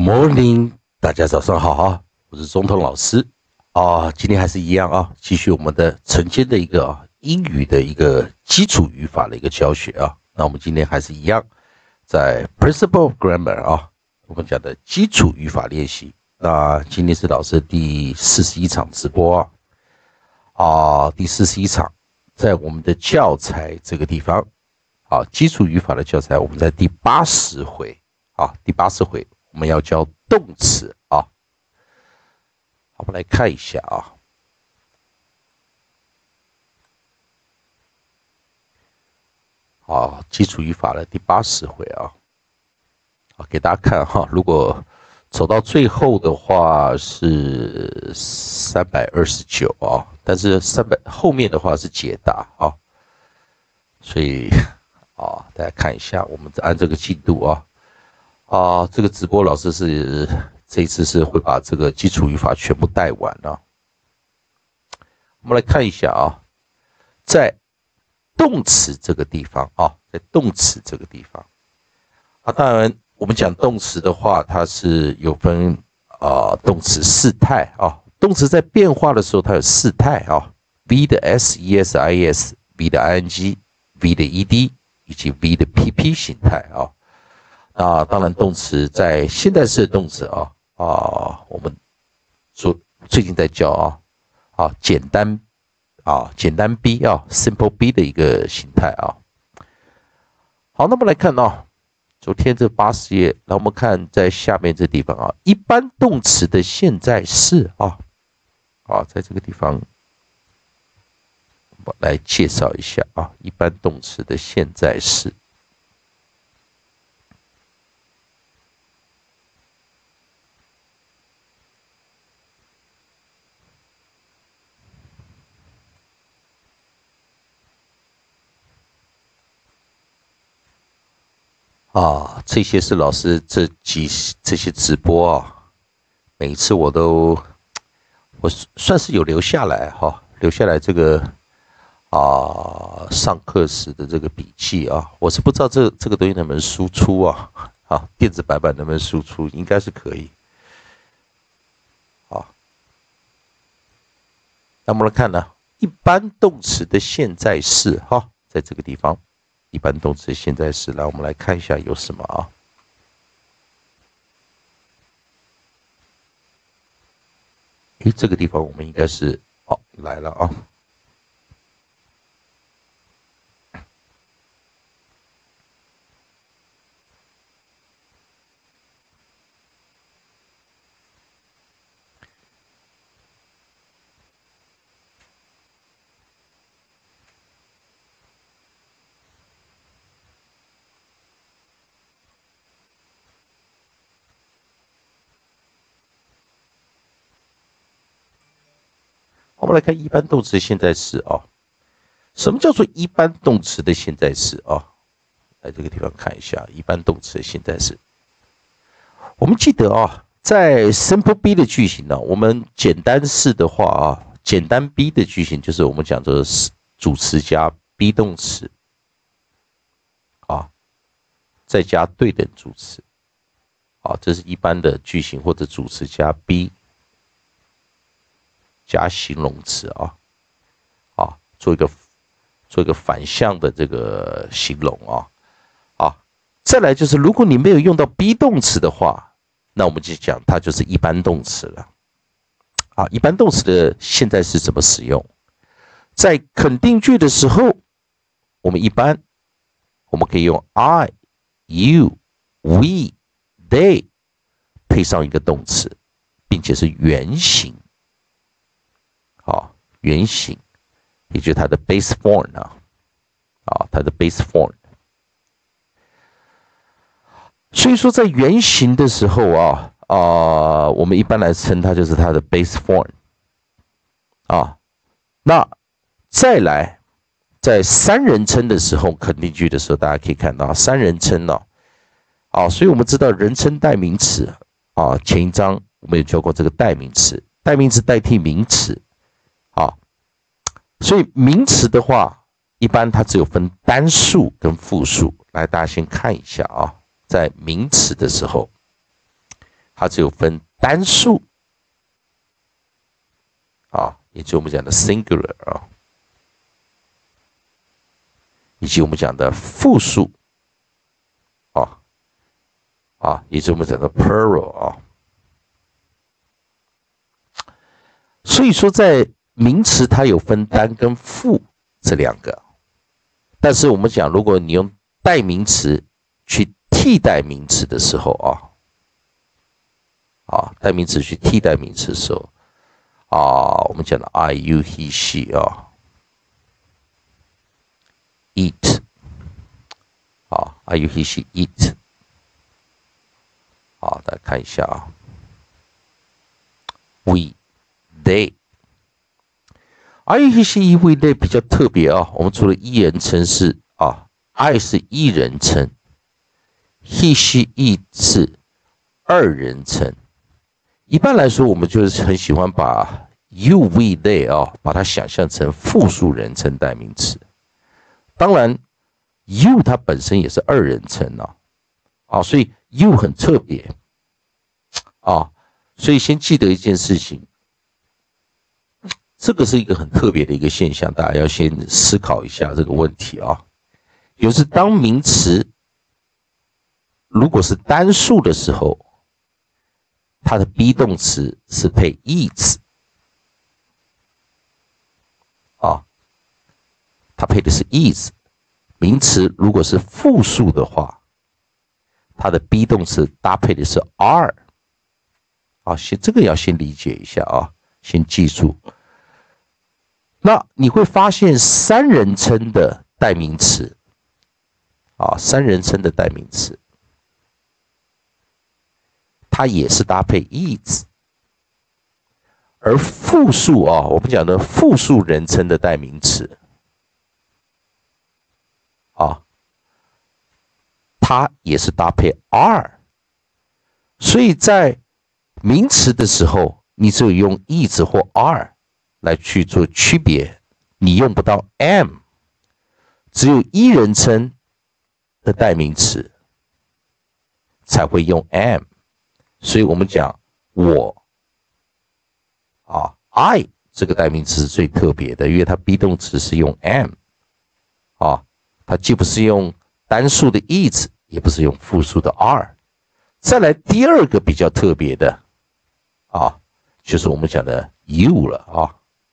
Morning，大家早上好啊！我是中通老师啊，今天还是一样啊，继续我们的晨间的一个英语的一个基础语法的一个教学啊。那我们今天还是一样，在 Principle of Grammar 啊，我们讲的基础语法练习。那今天是老师第41场直播第41场，在我们的教材这个地方基础语法的教材，我们在第80回第80回。我们要教动词好，我们来看一下基础语法的第80回给大家看如果走到最后的话是329但是后面的话是解答所以大家看一下，我们按这个进度这个直播老师这一次是会把这个基础语法全部带完我们来看一下在动词这个地方在动词这个地方当然我们讲动词的话，它是有分动词四态动词在变化的时候，它有四态V 的 S、ES、IS、V 的 ING、V 的 ED 以及 V 的 PP 形态当然动词在现在式的动词我们最近在教简单 B Simple B 的一个形态好，那么来看昨天这80页，那我们看在下面这地方一般动词的现在式在这个地方我来介绍一下一般动词的现在式。这些是老师这些直播每一次我算是有留下来留下来这个上课时的这个笔记我是不知道这个东西能不能输出电子版能不能输出，应该是可以那么来看呢，一般动词的现在式在这个地方。一般动词现在式，来我们来看一下有什么这个地方我们应该是来了我们来看一般动词的现在式什么叫做一般动词的现在式来这个地方看一下一般动词的现在式。我们记得在 Simple B 的句型我们简单式的话简单 B 的句型就是我们讲的主词加 be 动词再加对等助词这是一般的句型，或者主词加 be 加形容词做一个反向的这个形容再来就是如果你没有用到 be 动词的话，那我们就讲它就是一般动词了一般动词的现在式怎么使用？在肯定句的时候，我们可以用 I、you、we、they 配上一个动词，并且是原形原形，也就是它的 base form 它的 base form。所以说，在原形的时候我们一般来称它就是它的 base form 那再来，在三人称的时候，肯定句的时候，大家可以看到三人称所以我们知道人称代名词前一章我们有教过这个代名词，代名词代替名词所以名词的话，一般它只有分单数跟复数。来，大家先看一下在名词的时候， 它只有分单数啊，也就是我们讲的 singular 啊，以及我们讲的复数也就是我们讲的 plural 啊。所以说，在名词它有分单跟复这两个，但是我们讲，如果你用代名词去替代名词的时候代名词去替代名词的时候我们讲的 I, you, he, she eat I, you, he, she eat 大家看一下we, they I, you, he, she, he, we, they 比较特别我们除了一人称是I 是一人称 ，he, she, it 是二人称。一般来说，我们就是很喜欢把 you, we, they 把它想象成复数人称代名词。当然 ，you 它本身也是二人称所以 you 很特别所以先记得一件事情，这个是一个很特别的一个现象，大家要先思考一下这个问题有时当名词如果是单数的时候，它的 be 动词是配 is 它配的是 is。名词如果是复数的话，它的 be 动词搭配的是 are 这个要先理解一下先记住。那你会发现三人称的代名词三人称的代名词，它也是搭配 is， 而复数我们讲的复数人称的代名词它也是搭配 are， 所以在名词的时候，你只有用 is 或 are 来去做区别，你用不到 am， 只有一人称的代名词才会用 am， 所以我们讲我I 这个代名词是最特别的，因为它 be 动词是用 am 它既不是用单数的 is， 也不是用复数的 are。再来第二个比较特别的就是我们讲的 you 了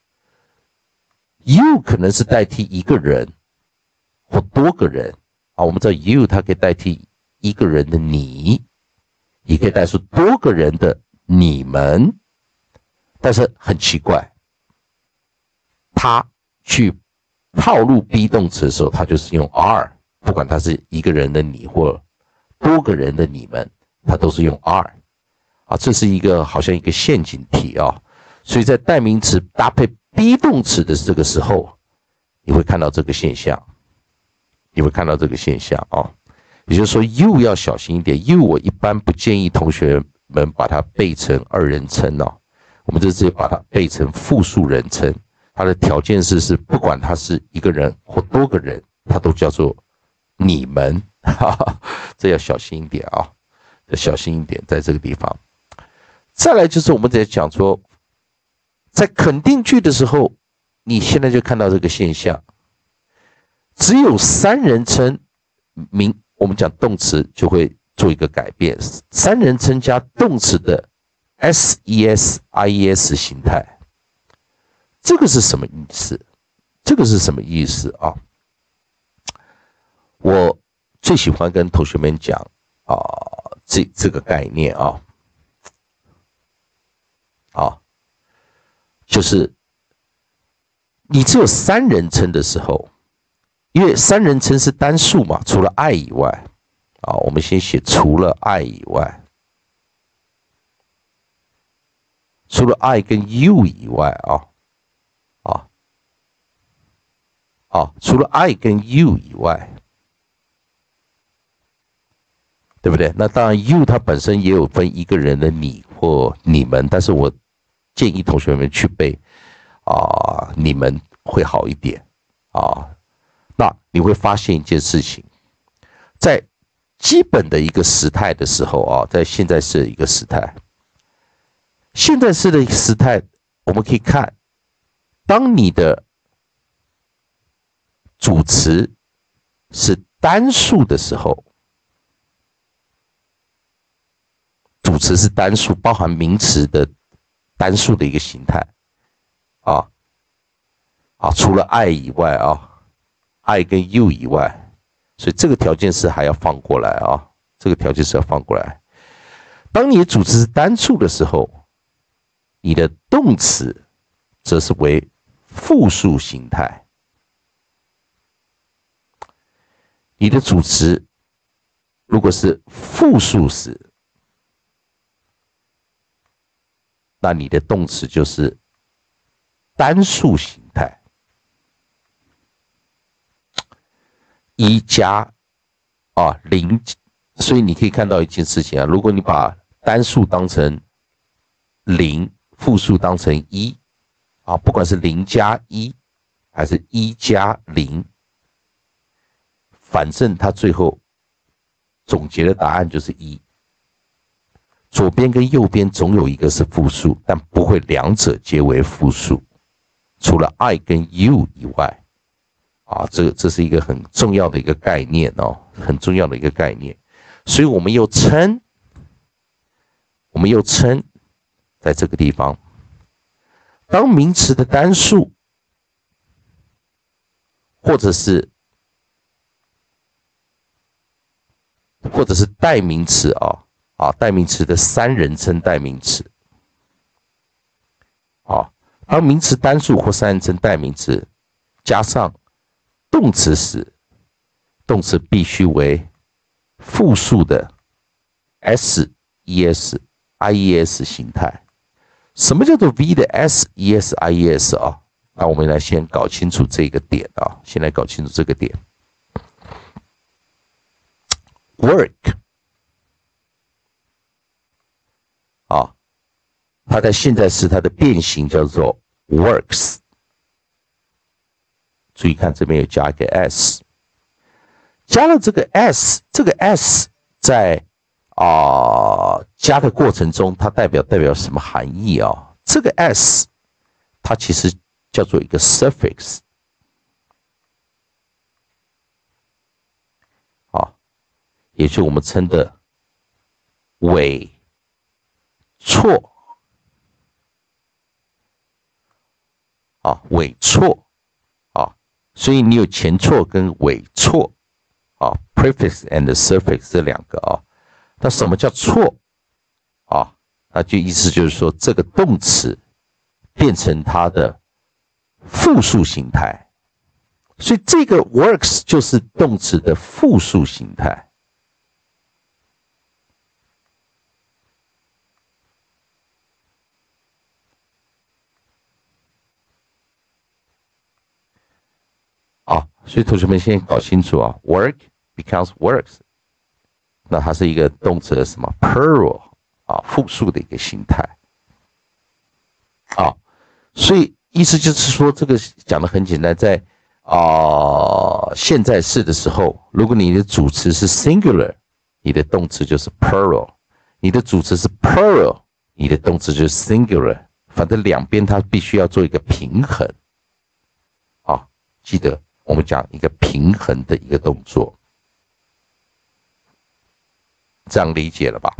you 可能是代替一个人或多个人我们知道 you 它可以代替一个人的你，也可以代替多个人的你们，但是很奇怪，它去套入 be 动词的时候，它就是用 are， 不管它是一个人的你或多个人的你们，它都是用 are这是一个好像一个陷阱题所以在代名词搭配 be 动词的这个时候，你会看到这个现象，也就是说 you 要小心一点 ，you 我一般不建议同学们把它背成二人称我们就直接把它背成复数人称。它的条件是不管它是一个人或多个人，它都叫做你们，这要小心一点小心一点，在这个地方。再来就是我们在讲说，在肯定句的时候，你现在就看到这个现象，只有三人称我们讲动词就会做一个改变，三人称加动词的 ses ies 形态。这个是什么意思？我最喜欢跟同学们讲这个概念就是你只有三人称的时候，因为三人称是单数嘛，除了 I 以外我们先写除了 I 以外，除了 I 跟 you 以外除了 I 跟 you 以外，对不对？那当然 you 它本身也有分一个人的你或你们，但是我建议同学们去背你们会好一点那你会发现一件事情，在基本的一个时态的时候在现在是一个时态， 现在式的时态，我们可以看，当你的主词是单数的时候，主词是单数，包含名词的单数的一个形态啊。除了 I 以外啊 ，I 跟 you 以外，所以这个条件是还要放过来啊，这个条件是要放过来。当你的主词是单数的时候，你的动词则是为复数形态。你的主词如果是复数时，那你的动词就是单数形态。一加零，所以你可以看到一件事情啊，如果你把单数当成零，复数当成一不管是0加1还是1加0，反正它最后总结的答案就是1。左边跟右边总有一个是复数，但不会两者皆为复数，除了 I 跟 you 以外这是一个很重要的一个概念很重要的一个概念。所以我们又称在这个地方，当名词的单数或者是代名词代名词的三人称代名词当名词单数或三人称代名词加上动词时，动词必须为复数的 s、es、ies 形态。什么叫做 v 的 s、es、ies 那我们来先搞清楚这个点先来搞清楚这个点。work 它在现在时它的变形叫做 works。注意看这边有加一个 s， 加了这个 s， 这个 s 在加的过程中，它代表什么含义这个 s 它其实叫做一个 suffix 也就是我们称的尾错尾错所以你有前错跟尾错prefix and suffix 这两个那什么叫错那就意思就是说这个动词变成它的复数形态，所以这个 works 就是动词的复数形态。所以同学们先搞清楚work becomes works， 那它是一个动词的什么 plural 复数的一个形态所以意思就是说这个讲得很简单，在现在式的时候，如果你的主词是 singular， 你的动词就是 plural， 你的主词是 plural， 你的动词就是 singular， 反正两边它必须要做一个平衡记得我们讲一个平衡的一个动作，这样理解了吧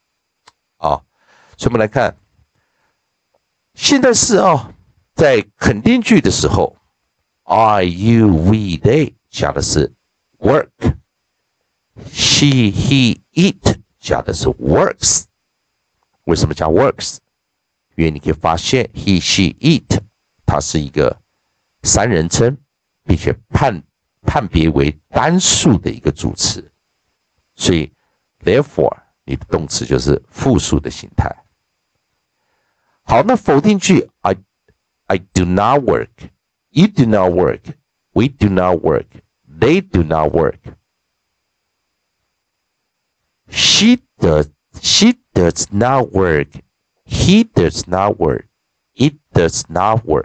所以我们来看现在式在肯定句的时候 I, you, we, they 加的是 work， she, he, it 加的是 works。 为什么加 works？ 因为你可以发现 he, she, it 它是一个三人称，并且判别为单数的一个主词，所以 therefore 你的动词就是复数的形态。好，那否定句 I do not work， you do not work， we do not work， they do not work， she does not work， he does not work， it does not work。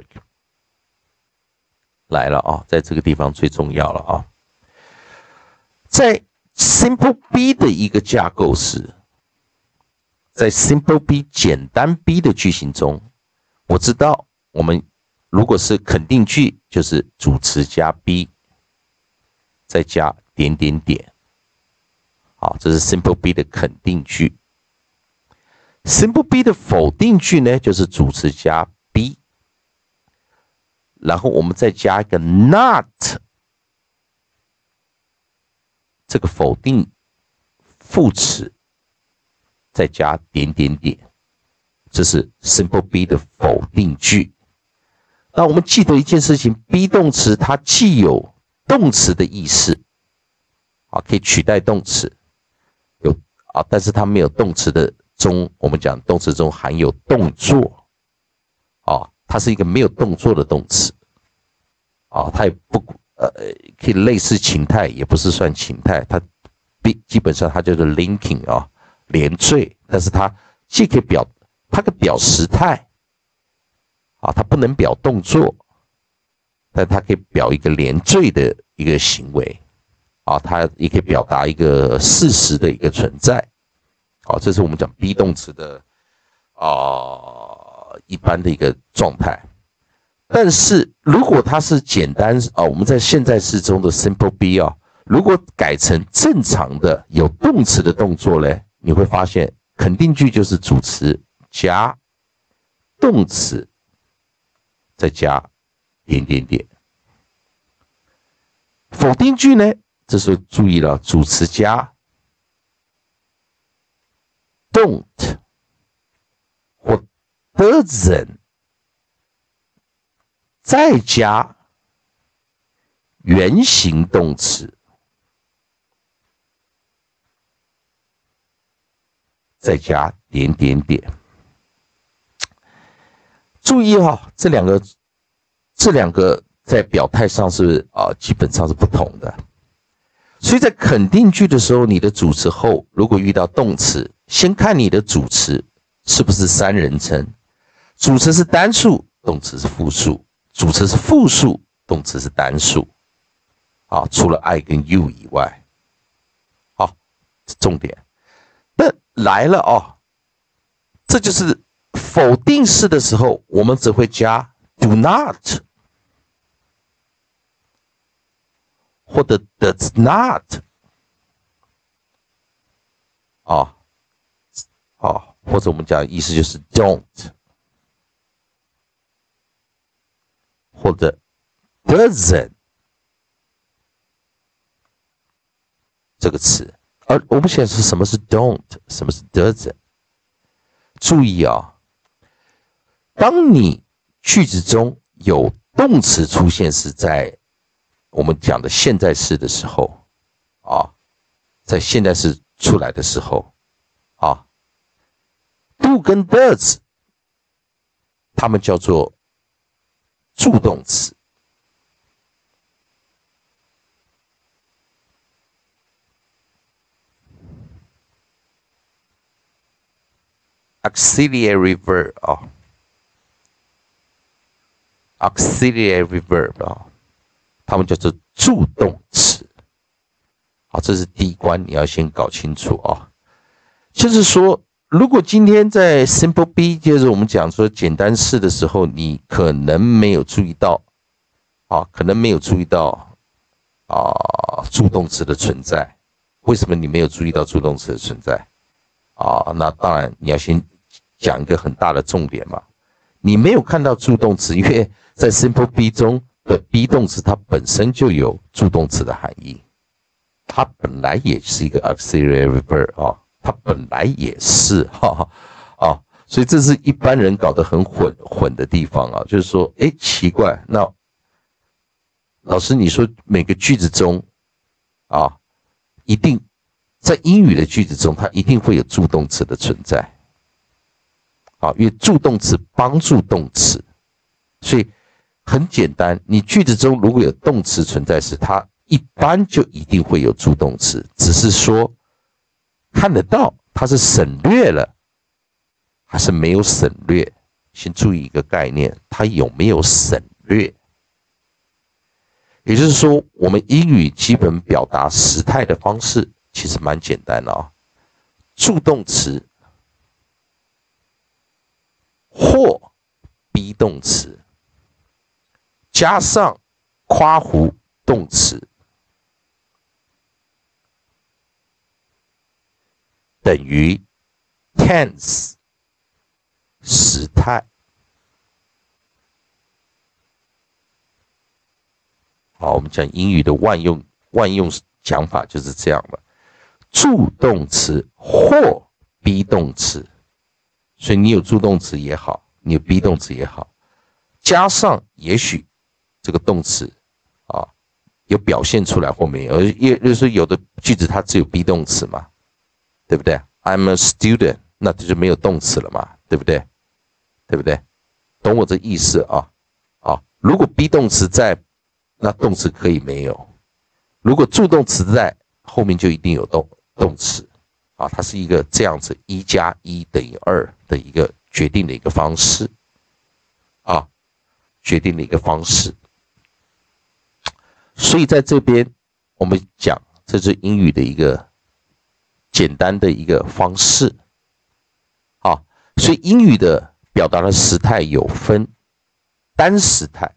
来了在这个地方最重要了在 Simple B 的一个架构时， 在 simple B 简单 B 的句型中，我知道我们如果是肯定句，就是主词加 B， 再加点点点。好，这是 simple B 的肯定句。simple B 的否定句呢，就是主词加 B， 然后我们再加一个 not， 这个否定副词，再加点点点，这是 simple B 的否定句。那我们记得一件事情 ，be 动词它既有动词的意思，啊，可以取代动词，但是它没有动词的中，我们讲动词中含有动作，它是一个没有动作的动词，它也不可以类似情态，也不是算情态，它基本上它就是 linking 连缀，但是它既可以它可以表时态，它不能表动作，但它可以表一个连缀的一个行为，它也可以表达一个事实的一个存在，这是我们讲 be 动词的一般的一个状态。但是如果它是简单我们在现在式中的 simple be 如果改成正常的有动词的动作呢，你会发现肯定句就是主词加动词再加点点点。否定句呢，这时候注意了，主词加 don't 或 doesn't， 再加原形动词，再加点点点。注意这两个在表态上是基本上是不同的。所以在肯定句的时候，你的主词后如果遇到动词，先看你的主词是不是三人称。主词是单数，动词是复数；主词是复数，动词是单数。除了 I 跟 you 以外，重点。那来了这就是否定式的时候，我们只会加 do not 或者 does not 或者我们讲的意思就是 don't 或者 doesn't 这个词。而我们现在是什么是 don't， 什么是 doesn't。注意当你句子中有动词出现是在我们讲的现在式的时候在现在式出来的时候do 跟 does 它们叫做助动词。auxiliary verb auxiliary verb 它们叫做助动词。这是第一关，你要先搞清楚就是说，如果今天在 simple B， 就是我们讲说简单式的时候，你可能没有注意到助动词的存在。为什么你没有注意到助动词的存在？那当然你要先讲一个很大的重点嘛，你没有看到助动词，因为在 simple B 中的 be 动词它本身就有助动词的含义，它本来也是一个 auxiliary verb 它本来也是所以这是一般人搞得很混的地方就是说奇怪，那老师你说每个句子中一定在英语的句子中它一定会有助动词的存在因为助动词帮助动词，所以很简单，你句子中如果有动词存在时，它一般就一定会有助动词，只是说看得到它是省略了还是没有省略。先注意一个概念，它有没有省略。也就是说，我们英语基本表达时态的方式其实蛮简单的助动词动词加上括弧动词等于 tense 时态。好，我们讲英语的万用讲法就是这样的，助动词或 be 动词，所以你有助动词也好，你有 be 动词也好，加上也许这个动词啊有表现出来或没有，也就是有的句子它只有 be 动词嘛，对不对 ？I'm a student， 那就没有动词了嘛，对不对？对不对？懂我这意思啊？如果 be 动词在，那动词可以没有；如果助动词在，后面就一定有动词啊。它是一个这样子1+1等于2的一个决定的一个方式啊，决定的一个方式。所以在这边我们讲，这是英语的一个简单的一个方式啊。所以英语的表达的时态有分单时态、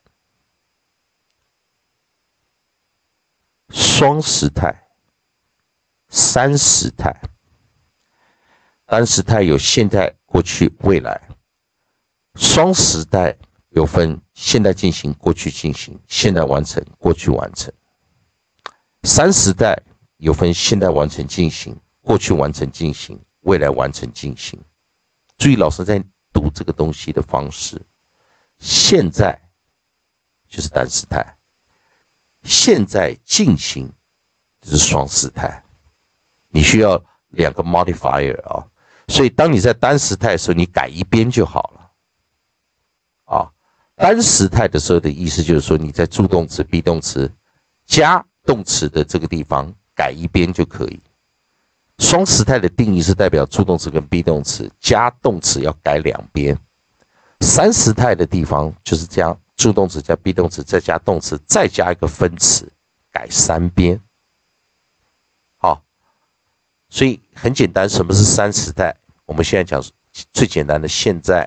双时态、三时态。单时态有现在、过去、未来；双时态有分现在进行、过去进行、现在完成、过去完成；三时态有分现在完成进行、过去完成进行、未来完成进行。注意老师在读这个东西的方式，现在就是单时态，现在进行就是双时态，你需要2个 modifier 啊，所以当你在单时态的时候，你改一边就好了啊。单时态的时候的意思就是说，你在助动词、be 动词加动词的这个地方改一边就可以。双时态的定义是代表助动词跟 be 动词加动词要改2边。三时态的地方就是这样，助动词加 be 动词再加动词再加一个分词，改3边。好，所以很简单，什么是三时态？我们现在讲最简单的现在、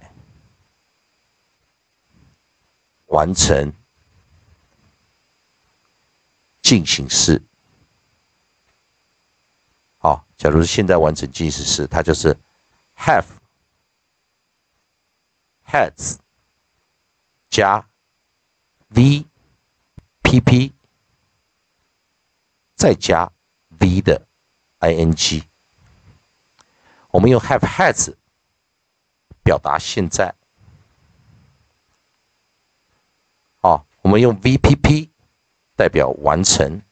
完成、进行式。好，假如是现在完成进行式，它就是 have、has 加 V、PP 再加 V 的 ing。我们用 have、has 表达现在。好，我们用 VPP 代表完成。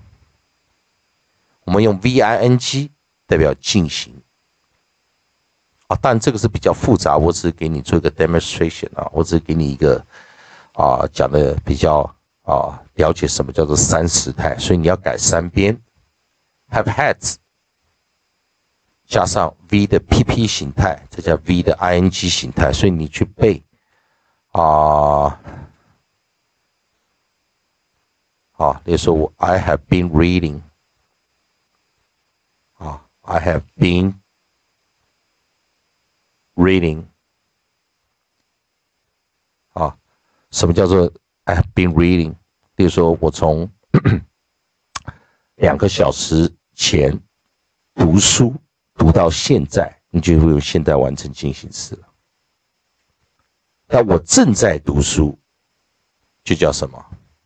我们用 VING 代表进行啊，当然这个是比较复杂，我只是给你做一个 demonstration 啊，我只是给你一个讲的比较了解什么叫做三时态，所以你要改3边 have had 加上 V 的 PP 形态，再加 V 的 ING 形态，所以你去背例如说I have been reading。I have been reading 什么叫做 I have been reading？ 例如说我从2个小时前读书读到现在，你就会有现在完成进行式了。那我正在读书就叫什么？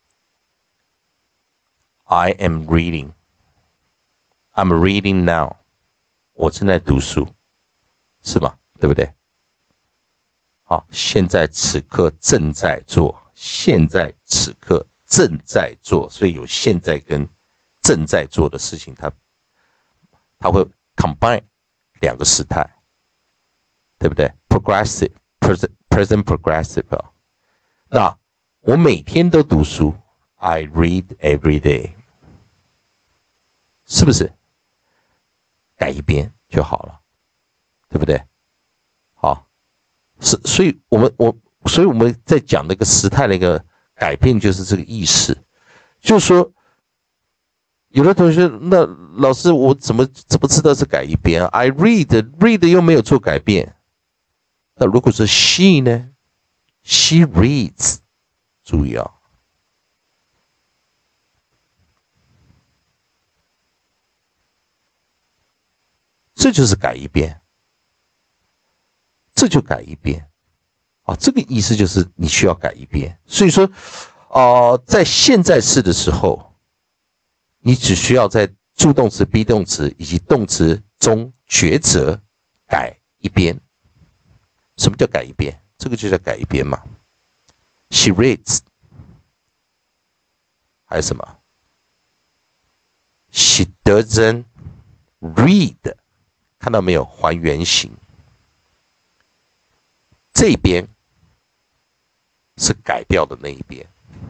I am reading。 I'm reading now。我正在读书，是吧？对不对？好，现在此刻正在做，现在此刻正在做，所以有现在跟正在做的事情，它会 combine 2个时态，对不对 ？Progressive present progressive。那我每天都读书 ，I read every day， 是不是？改一边就好了，对不对？好，所以我们在讲那个时态的一个改变，就是这个意思，就是说，有的同学，那老师我怎么知道是改一边 ？I read 又没有做改变，那如果是 she 呢 She reads， 注意啊，这就是改一边，这就改一边啊，这个意思就是你需要改一边。所以说，在现在式的时候，你只需要在助动词、be 动词以及动词中抉择改一边。什么叫改一边？这个就叫改一边嘛。She reads， 还有什么 ？She doesn't read， 看到没有？还原形。这边是改掉的那一边，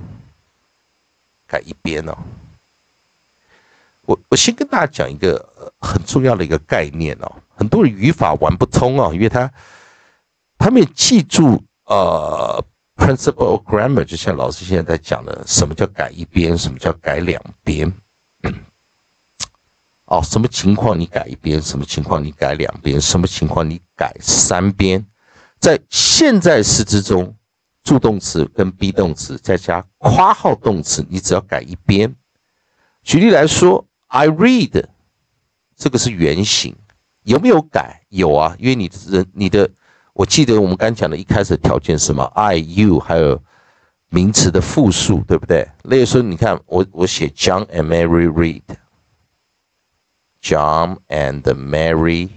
改一边哦。我先跟大家讲一个很重要的一个概念哦，很多人语法玩不通哦，因为他没有记住principle of grammar， 就像老师现在在讲的，什么叫改一边，什么叫改两边。哦，什么情况你改一边，什么情况你改两边，什么情况你改三边。在现在式之中，助动词跟 be 动词再加括号动词，你只要改一边。举例来说 ，I read， 这个是原形，有没有改？有啊，因为你的，我记得我们刚讲的一开始的条件是什么 ？I、you 还有名词的复数，对不对？例如说，你看我写 John and Mary read。John and Mary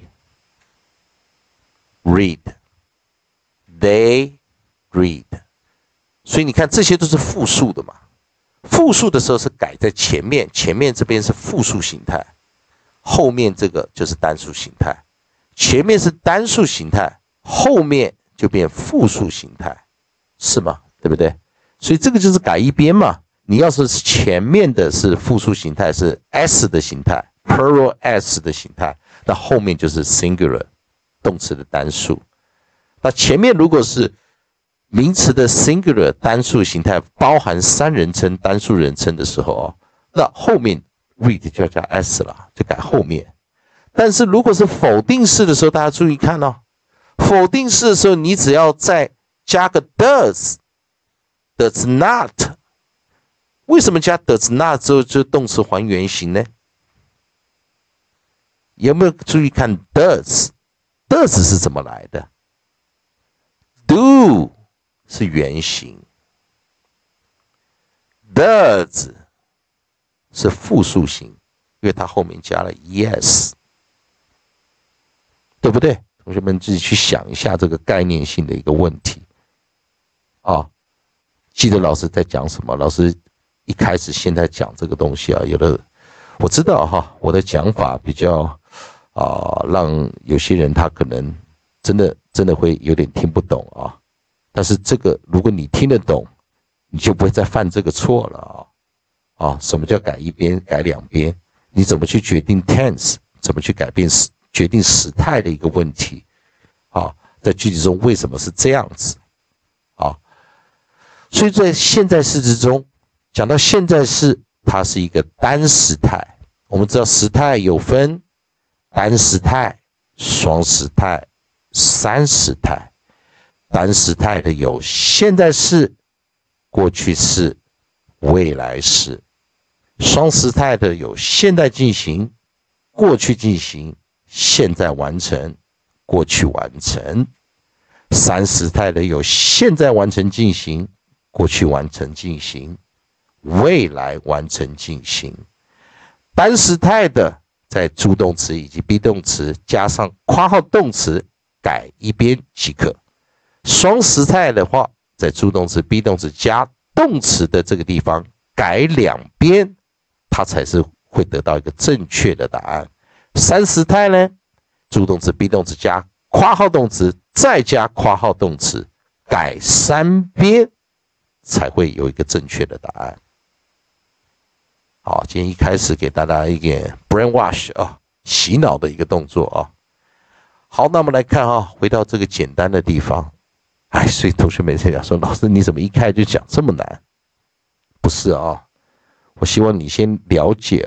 read. They read. 所以你看，这些都是复数的嘛。复数的时候是改在前面，前面这边是复数形态，后面这个就是单数形态。前面是单数形态，后面就变复数形态，是吗？对不对？所以这个就是改一边嘛。你要是前面的是复数形态，是 s 的形态。plural s 的形态，那后面就是 singular 动词的单数。那前面如果是名词的 singular 单数形态，包含三人称、单数人称的时候那后面 read 就要加 s 了，就改后面。但是如果是否定式的时候，大家注意看哦，否定式的时候，你只要再加个 does not。为什么加 does not 之后就动词还原形呢？有没有注意看 does 是怎么来的 ？do 是原形 ，does 是复数形，因为它后面加了 yes， 对不对？同学们自己去想一下这个概念性的一个问题。记得老师在讲什么？老师一开始现在讲这个东西有的我知道我的讲法比较。让有些人他可能真的会有点听不懂但是这个如果你听得懂，你就不会再犯这个错了什么叫改一边、改两边？你怎么去决定 tense？ 怎么去决定时态的一个问题在句子中为什么是这样子所以在现在式之中，讲到现在式，它是一个单时态。我们知道时态有分。单时态、双时态、三时态。单时态的有现在式、过去式、未来式。双时态的有现在进行、过去进行、现在完成、过去完成。三时态的有现在完成进行、过去完成进行、未来完成进行。单时态的在助动词以及 be 动词加上括号动词改一边即可。双时态的话，在助动词 be 动词加动词的这个地方改两边，它才是会得到一个正确的答案。三时态呢，助动词 be 动词加括号动词再加括号动词改三边，才会有一个正确的答案。好，今天一开始给大家一点 brainwash 洗脑的一个动作好，那我们来看回到这个简单的地方。所以同学们在讲说，老师你怎么一开始就讲这么难？不是我希望你先了解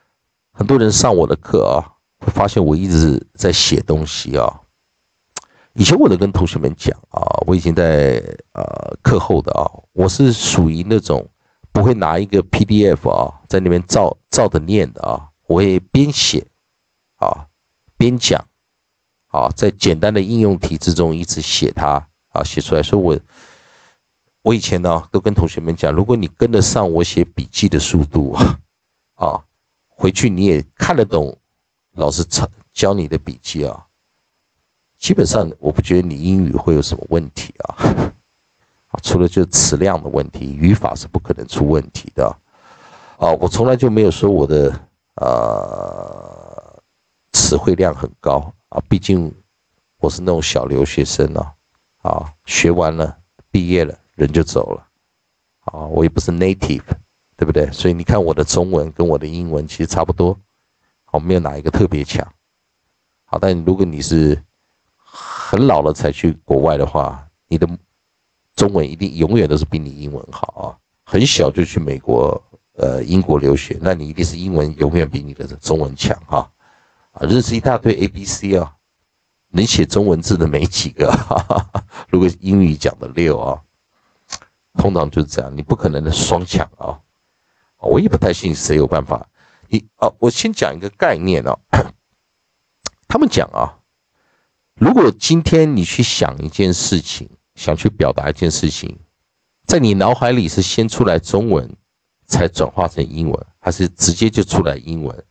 很多人上我的课会发现我一直在写东西以前我都跟同学们讲啊，我已经在课后的啊，我是属于那种不会拿一个 PDF 啊，在那边照着念的啊，我会边写啊边讲啊，在简单的应用题之中一直写它啊，写出来。所以我以前呢都跟同学们讲，如果你跟得上我写笔记的速度啊，回去你也看得懂老师教你的笔记啊，基本上我不觉得你英语会有什么问题啊，除了就是词量的问题，语法是不可能出问题的啊。我从来就没有说我的词汇量很高啊，毕竟我是那种小留学生啊，学完了毕业了人就走了啊，我也不是 native， 对不对？所以你看我的中文跟我的英文其实差不多，好，没有哪一个特别强。好，但如果你是很老了才去国外的话，你的中文一定永远都是比你英文好啊。很小就去美国、英国留学，那你一定是英文永远比你的中文强哈。认识一大堆 ABC 啊，能写中文字的没几个如果英语讲的溜啊，通常就是这样，你不可能的双强啊。我也不太信谁有办法。我先讲一个概念啊，他们讲啊，如果今天你去想一件事情，想去表达一件事情，在你脑海里是先出来中文，才转化成英文，还是直接就出来英文？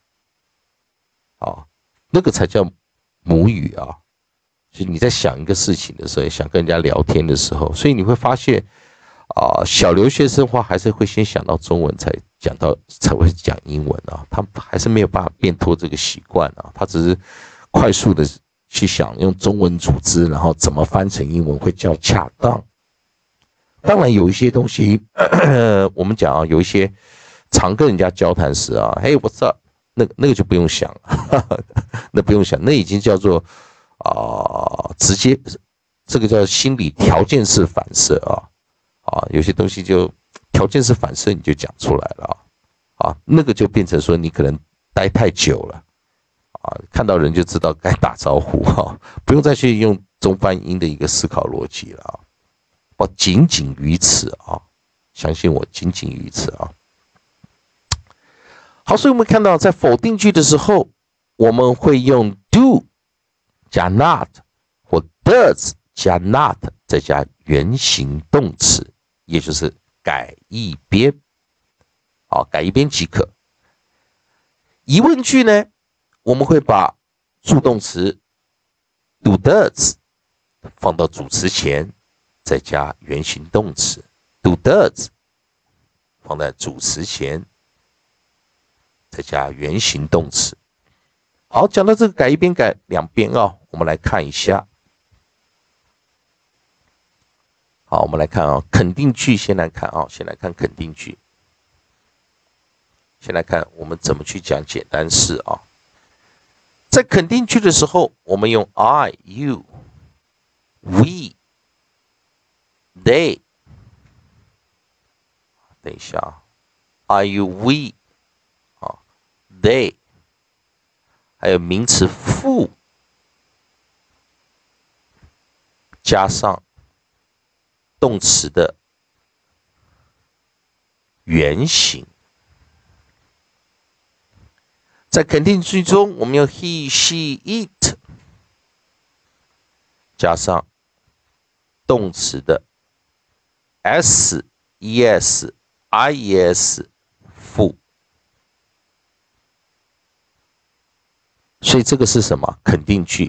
那个才叫母语啊。所以你在想一个事情的时候，想跟人家聊天的时候，所以你会发现小留学生话还是会先想到中文才会讲英文啊，他还是没有办法变脱这个习惯啊，他只是快速的去想用中文组织，然后怎么翻成英文会较恰当。当然有一些东西我们讲啊，有一些常跟人家交谈时啊，嘿 what's up， 那个就不用想那不用想，那已经叫做直接这个叫心理条件式反射有些东西就条件式反射你就讲出来了那个就变成说你可能待太久了看到人就知道该打招呼不用再去用中翻英的一个思考逻辑了仅仅于此相信我，仅仅于此好，所以我们看到在否定句的时候，我们会用 do 加 not 或 does 加 not 再加原形动词，也就是改一边改一边即可。疑问句呢，我们会把助动词 do does 放到主词前，再加原形动词 do does 放在主词前，再加原形动词。好，讲到这个改一边改两边我们来看一下。好，我们来看肯定句先来看先来看肯定句。先来看我们怎么去讲简单式在肯定句的时候，我们用 I, you, we, they。等一下，I, you, we, they， 还有名词副加上动词的原形。在肯定句中，我们用 he, she, it 加上动词的 s, es, ies 副。所以这个是什么？肯定句。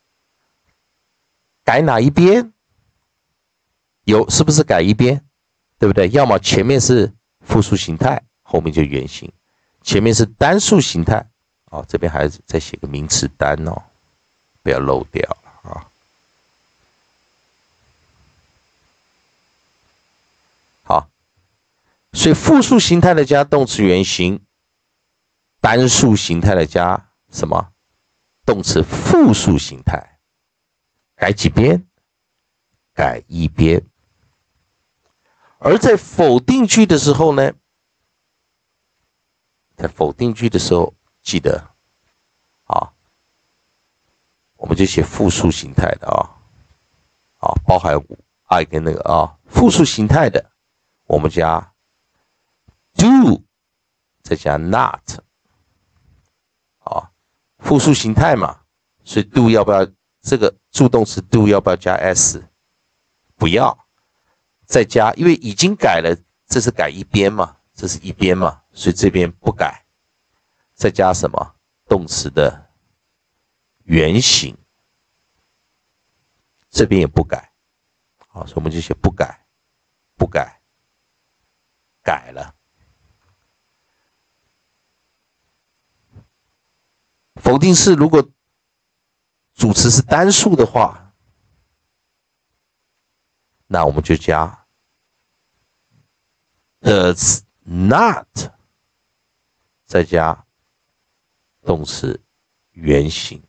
改哪一边？是不是改一边？对不对？要么前面是复数形态，后面就原形；前面是单数形态，这边还是再写个名词单不要漏掉了好，所以复数形态的加动词原形，单数形态的加什么？动词复数形态。改几边？改一边。而在否定句的时候呢，在否定句的时候，记得我们就写复数形态的啊，包含 I 跟那个啊，复数形态的，我们加 do， 再加 not， 啊，复数形态嘛，所以 do 要不要这个助动词 do 要不要加 s？ 不要，再加，因为已经改了，这是改一边嘛，这是一边嘛，所以这边不改，再加什么？动词的原形，这边也不改，好，所以我们就写不改，不改，改了。否定式如果主词是单数的话，那我们就加 does not， 再加动词原形。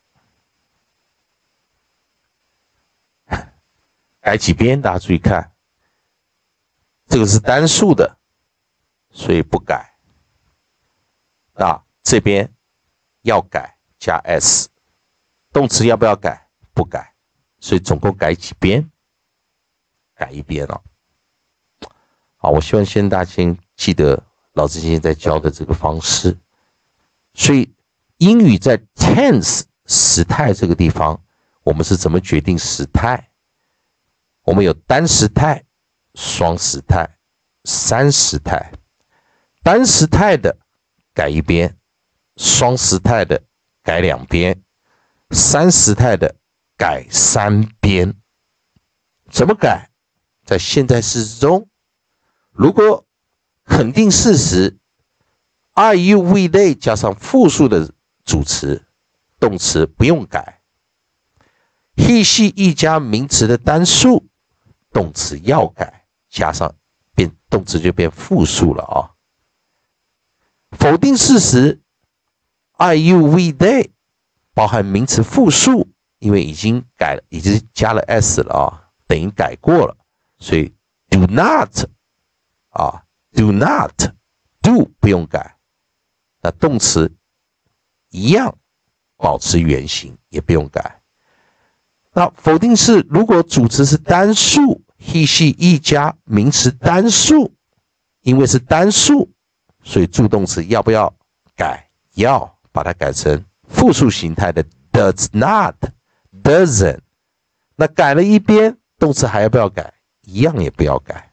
改几遍，大家注意看，这个是单数的，所以不改。那这边要改，加 s， 动词要不要改？不改，所以总共改几遍？改一遍哦。好，我希望先大家先记得老师今天在教的这个方式。所以英语在 tense 时态这个地方，我们是怎么决定时态？我们有单时态、双时态、三时态。单时态的改一边，双时态的改两边，三时态的改三边。怎么改？在现在式中，如果肯定事实 are you we they 加上复数的主词动词不用改， he she it 加名词的单数动词要改，加上变动词就变复数了啊。否定事实 are you we they 包含名词复数，因为已经改了，已经加了 s 了啊，等于改过了，所以 do not 啊 do not do 不用改，那动词一样保持原形，也不用改。那否定式如果主词是单数 he she it 加名词单数，因为是单数，所以助动词要不要改？要，把它改成复数形态的 does not doesn't。 那改了一边，动词还要不要改？一样也不要改，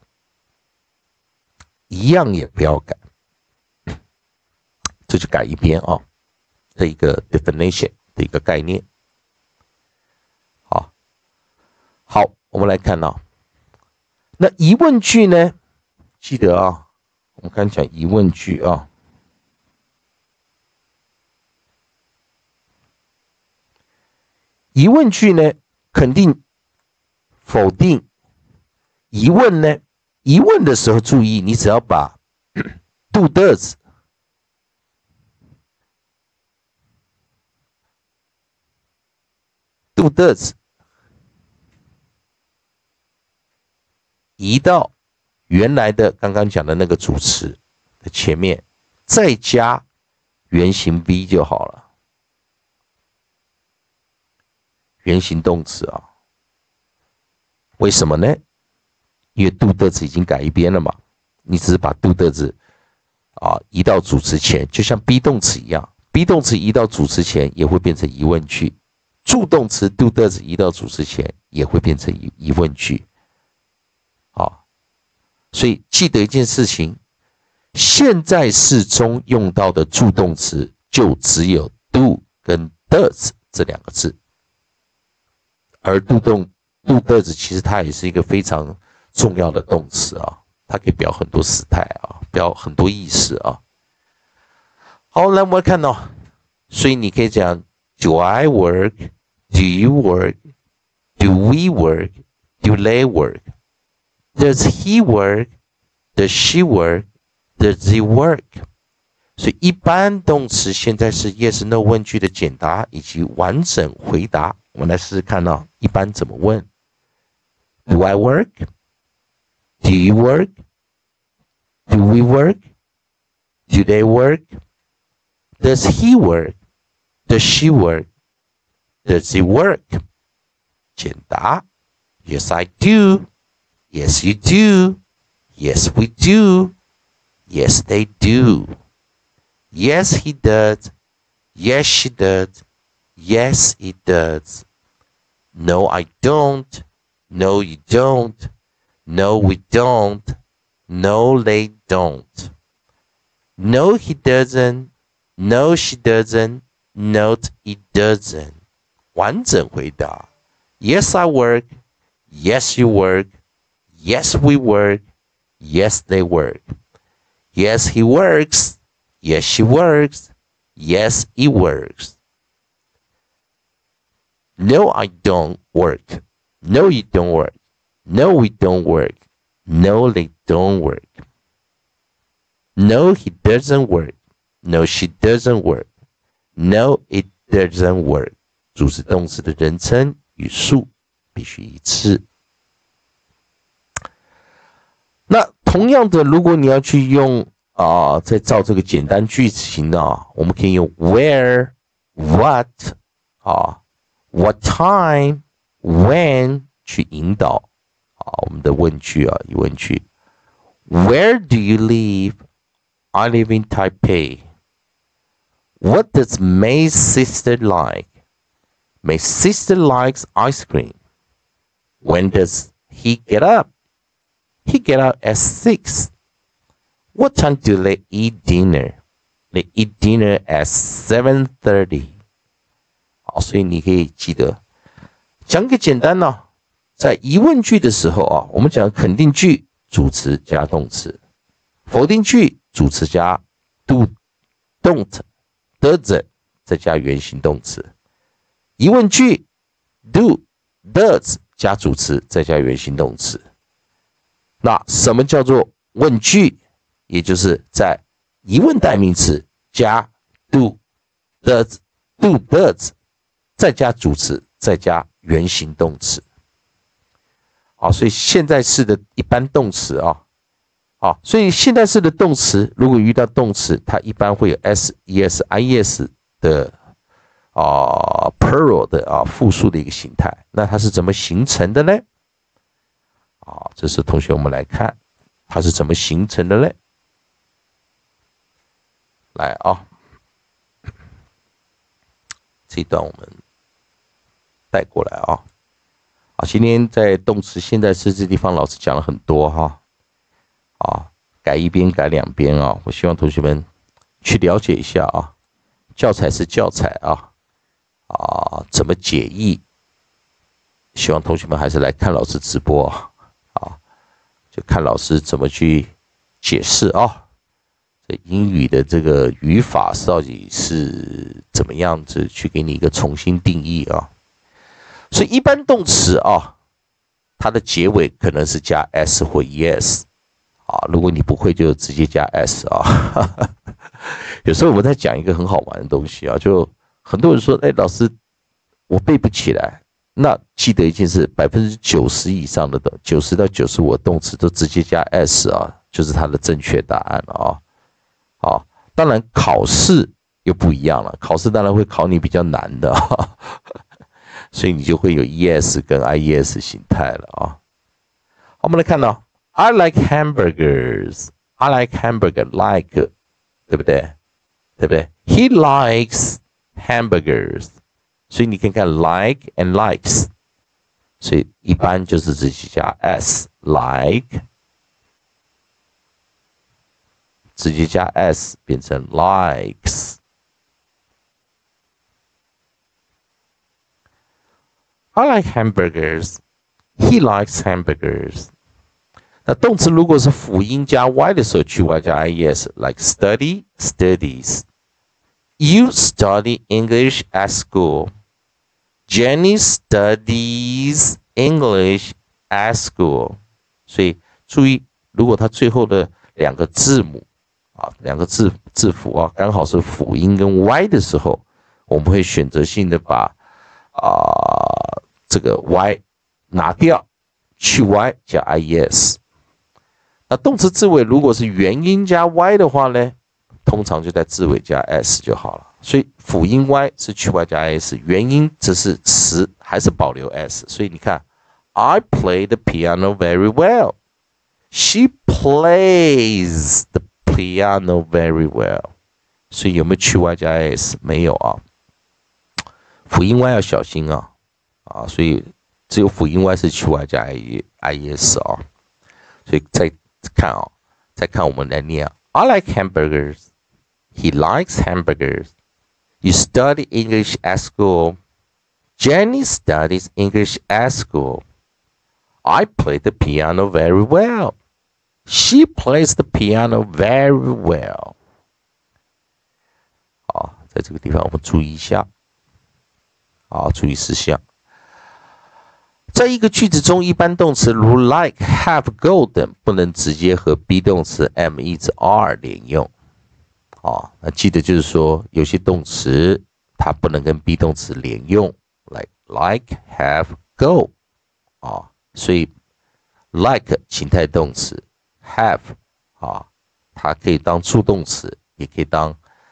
一样也不要改，这就改一边啊的一个 definition 的一个概念。好，我们来看啊，那疑问句呢？记得啊，我们刚讲疑问句啊，疑问句呢，肯定、否定。疑问呢，疑问的时候注意，你只要把 do does 移到原来的刚刚讲的那个主词的前面，再加原形 V 就好了。原形动词啊，为什么呢？因为 do does 已经改一边了嘛，你只是把 do does 啊移到主词前，就像 be 动词一样 ，be 动词移到主词前也会变成疑问句，助动词 do does 移到主词前也会变成疑问句。好，所以记得一件事情，现在式中用到的助动词就只有 do 跟 does 这两个字，而 do does 其实它也是一个非常重要的动词啊，它可以表很多时态啊，表很多意思啊。好，来我们看到，所以你可以讲 Do I work? Do you work? Do we work? Do they work?Does he work? Does she work? Does he work? 所以一般动词现在是 yes no 问句的简答以及完整回答，我们来试试看啊，一般怎么问 ？Do I work? Do you work? Do we work? Do they work? Does he work? Does she work? Does he work? 简答。 Yes, I do. Yes, you do. Yes, we do. Yes, they do. Yes, he does. Yes, she does. Yes, it does. No, I don't. No, you don't. No, we don't. No, they don't. No, he doesn't. No, she doesn't. No, it doesn't. 完整回答。Yes, I work. Yes, you work. Yes, we work. Yes, they work. Yes, he works. Yes, she works. Yes, it works. No, I don't work. No, you don't work. No, we don't work. No, they don't work. No, he doesn't work. No, she doesn't work. No, it doesn't work. 主词动词的人称语数必须一致。那同样的，如果你要去用再造这个简单句型呢，我们可以用 where, what, what time, when 去引导我们的问句疑问句。Where do you live? I live in Taipei. What does May's sister like? My sister likes ice cream. When does he get up? He get up at 6. What time do they eat dinner? They eat dinner at 7:30. 好，所以你可以记得讲个简单呢，在疑问句的时候我们讲肯定句，主词加动词；否定句，主词加 don't, doesn't 再加原形动词；疑问句 do, does 加主词再加原形动词。那什么叫做问句？也就是在疑问代名词加 do, does 再加主词再加原形动词。好，所以现在式的一般动词好，所以现在式的动词如果遇到动词，它一般会有 s, es, is 的plural 的复数的一个形态。那它是怎么形成的呢？这是同学我们来看它是怎么形成的呢？来这一段我们带过来今天在动词现在式这地方老师讲了很多改一边改两边我希望同学们去了解一下教材是教材怎么解译，希望同学们还是来看老师直播就看老师怎么去解释这英语的这个语法到底是怎么样子去给你一个重新定义所以一般动词它的结尾可能是加 s 或 es 如果你不会就直接加 s 有时候我们在讲一个很好玩的东西就很多人说老师我背不起来，那记得一件事，90%以上的90到95%的动词都直接加 s 就是它的正确答案了当然考试又不一样了，考试当然会考你比较难的所以你就会有 es 跟 ies 形态了好，我们来看到 I like hamburgers. I like hamburger. Like 对不对？对不对？ He likes hamburgers. 所以你可以看 like and likes. 所以一般就是直接加 s. Like 直接加 s 变成 likes. I like hamburgers. He likes hamburgers. 那动词如果是辅音加 y 的时候，去 y 加 ies, like study, studies. You study English at school. Jenny studies English at school. 所以注意，如果它最后的两个字母两个字符刚好是辅音跟 y 的时候，我们会选择性的把这个 y 拿掉，去 y 加 ies。那动词字尾如果是元音加 y 的话呢，通常就在字尾加 s 就好了。所以辅音 y 是去 y 加 s， 元音则是还是保留 s。所以你看 I play the piano very well. She plays the piano very well. 所以有没有去 Y 加 S？ 没有啊。辅音 Y 要小心啊。所以只有辅音 Y 是去 Y 加 IES 啊。所以再看我们来念。I like hamburgers. He likes hamburgers. You study English at school. Jenny studies English at school. I play the piano very well. She plays the piano very well. 好，在这个地方我们注意一下。好，注意事项。在一个句子中，一般动词如 like, have, go 等不能直接和 be 动词 am, is, are 连用。那记得就是说，有些动词它不能跟 be 动词连用 ，like, have, go 所以 like 情态动词 ，have 它可以当助动词，也可以当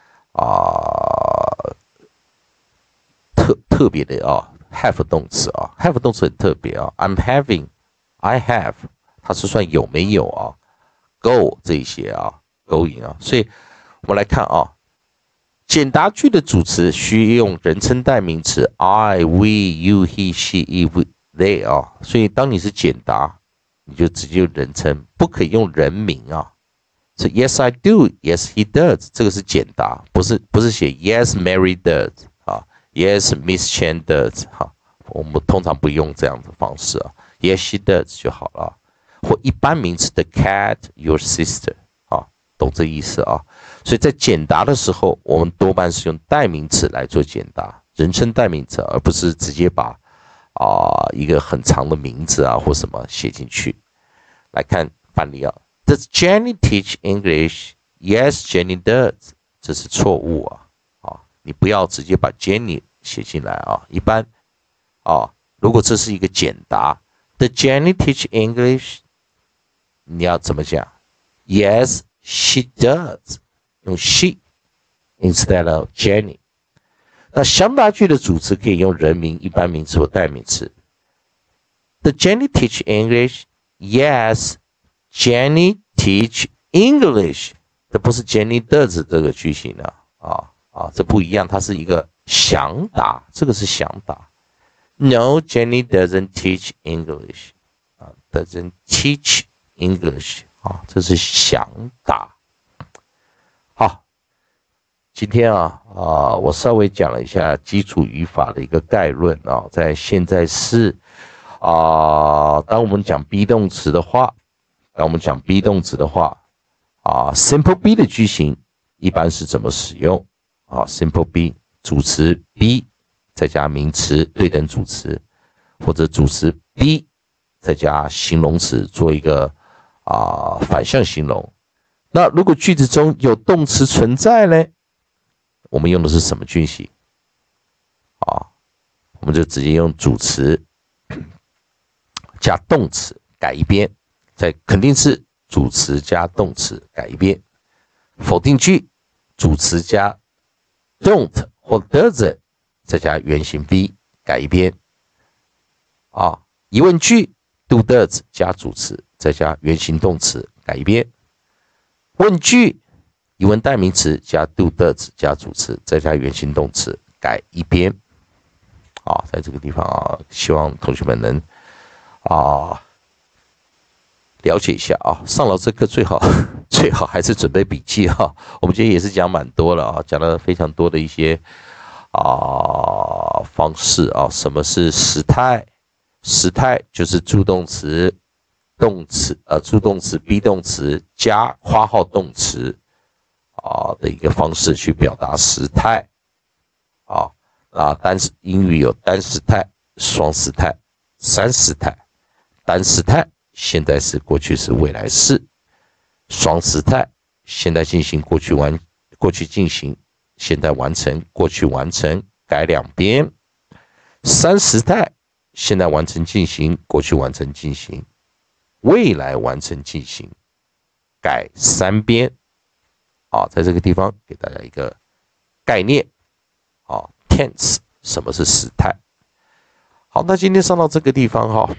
特别的have 动词have 动词很特别I'm having, I have 它是算有没有go 这一些going 所以我们来看简答句的主词需用人称代名词 I, we, you, he, she, it, they 所以当你是简答，你就直接用人称，不可以用人名所以 Yes, I do, Yes, he does 这个是简答，不是写 Yes, Mary does Yes, Miss Chen does 我们通常不用这样的方式Yes, she does 就好了或一般名词的 cat, your sister 懂这意思所以在简答的时候，我们多半是用代名词来做简答，人称代名词，而不是直接把一个很长的名字或什么写进去。来看范例Does Jenny teach English? Yes, Jenny does. 这是错误你不要直接把 Jenny 写进来一般如果这是一个简答 ，Does Jenny teach English? 你要怎么讲 ？Yes, she does. 用 she instead of Jenny。那详答句的主词可以用人名、一般名词或代名词。Does Jenny teach English? Yes, Jenny teach English. 这不是 Jenny does 这个句型这不一样，它是一个详答，这个是详答。No, Jenny doesn't teach English. Doesn't teach English. 这是详答。好，今天我稍微讲了一下基础语法的一个概论在现在式当我们讲 be 动词的话，simple be 的句型一般是怎么使用？simple be 主词 be 再加名词对等主词，或者主词 be 再加形容词做一个反向形容。那如果句子中有动词存在呢？我们用的是什么句型？我们就直接用主词加动词改一边，在肯定式主词加动词改一边，否定句主词加 don't 或 doesn't 再加原形 be 改一边疑问句 do does 加主词再加原形动词改一边，问句疑问代名词加 do does 加主词再加原形动词改一边在这个地方希望同学们能了解一下上了这课最好还是准备笔记我们今天也是讲蛮多了讲了非常多的一些方式什么是时态？时态就是助动词、助动词、be 动词加括号动词的一个方式去表达时态英语有单时态、双时态、三时态。单时态现在时、过去时、未来式；双时态现在进行、过去进行、现在完成、过去完成，改两边；三时态现在完成进行、过去完成进行、未来完成进行，改三边。在这个地方给大家一个概念tense 什么是时态。好，那今天上到这个地方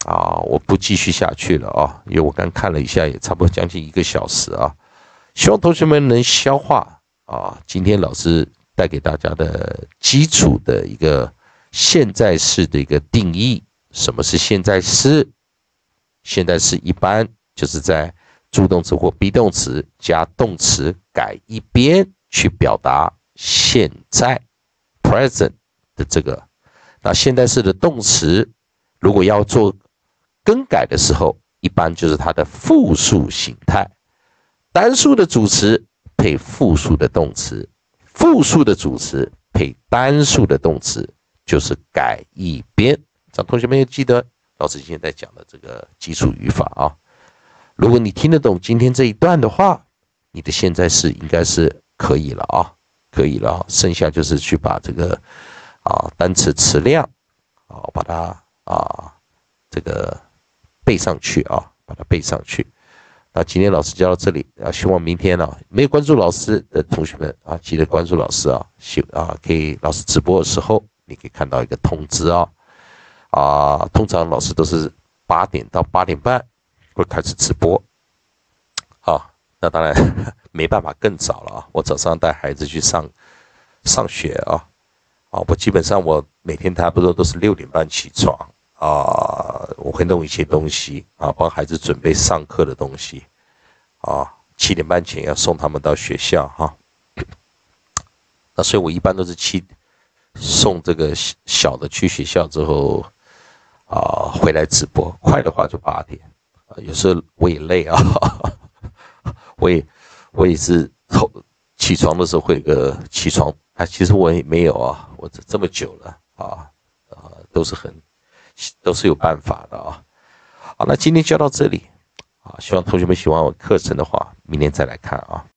我不继续下去了啊，因为我刚看了一下，也差不多将近1个小时啊。希望同学们能消化今天老师带给大家的基础的一个现在式的一个定义。什么是现在式？现在式一般就是在助动词或 be 动词加动词改一边去表达现在 present 的这个。那现在式的动词如果要做更改的时候，一般就是它的复数形态。单数的主词配复数的动词，复数的主词配单数的动词，就是改一边。这样同学们要记得老师现在讲的这个基础语法啊。如果你听得懂今天这一段的话，你的现在式应该是可以了啊，可以了啊。剩下就是去把这个单词词量把它这个背上去把它背上去。那今天老师教到这里希望明天没有关注老师的同学们记得关注老师可以老师直播的时候你可以看到一个通知通常老师都是8点到8点半会开始直播那当然没办法更早了我早上带孩子去上学我基本上我每天差不多都是6点半起床我会弄一些东西帮孩子准备上课的东西7点半前要送他们到学校那所以我一般都是送这个小的去学校之后回来直播，快的话就8点有时候我也累我也是起床的时候会有个起床其实我也没有我这么久了都是有办法的好，那今天教到这里希望同学们喜欢我课程的话，明天再来看